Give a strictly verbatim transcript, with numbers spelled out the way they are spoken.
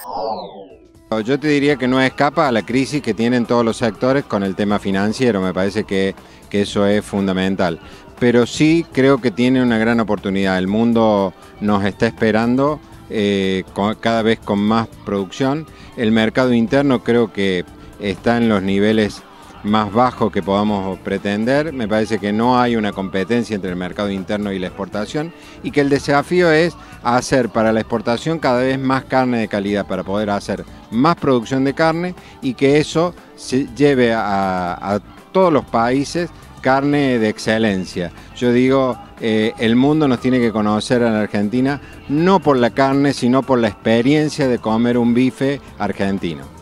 Yo te diría que no escapa a la crisis que tienen todos los sectores con el tema financiero, me parece que, que eso es fundamental. Pero sí creo que tiene una gran oportunidad, el mundo nos está esperando eh, con, cada vez con más producción, el mercado interno creo que está en los niveles más bajos que podamos pretender, me parece que no hay una competencia entre el mercado interno y la exportación y que el desafío es hacer para la exportación cada vez más carne de calidad para poder hacer más producción de carne y que eso se lleve a, a todos los países carne de excelencia. Yo digo, eh, el mundo nos tiene que conocer en Argentina no por la carne, sino por la experiencia de comer un bife argentino.